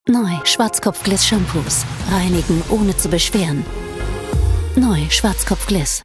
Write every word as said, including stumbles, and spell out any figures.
Neu Schwarzkopf Gliss Shampoos. Reinigen ohne zu beschweren. Neu Schwarzkopf Gliss.